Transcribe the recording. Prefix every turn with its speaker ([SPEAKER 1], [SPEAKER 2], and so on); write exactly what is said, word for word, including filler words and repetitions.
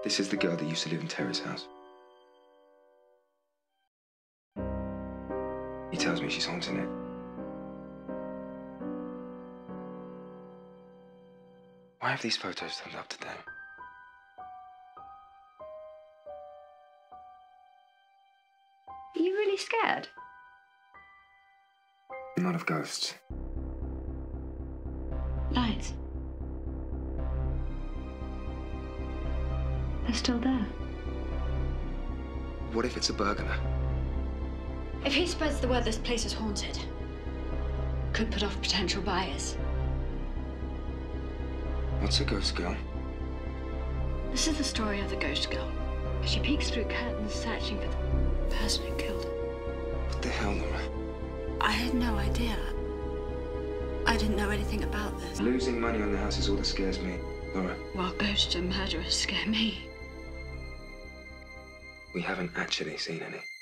[SPEAKER 1] This is the girl that used to live in Terry's house. He tells me she's haunting it. Why have these photos turned up today?
[SPEAKER 2] Are you really scared?
[SPEAKER 1] Not of ghosts.
[SPEAKER 2] Lights. They're still there.
[SPEAKER 1] What if it's a burglar?
[SPEAKER 2] If he spreads the word this place is haunted, could put off potential buyers.
[SPEAKER 1] What's a ghost girl?
[SPEAKER 2] This is the story of the ghost girl. She peeks through curtains searching for the person who killed her.
[SPEAKER 1] What the hell, Laura?
[SPEAKER 2] I had no idea. I didn't know anything about this.
[SPEAKER 1] Losing money on the house is all that scares me, Laura.
[SPEAKER 2] While ghosts and murderers scare me.
[SPEAKER 1] We haven't actually seen any.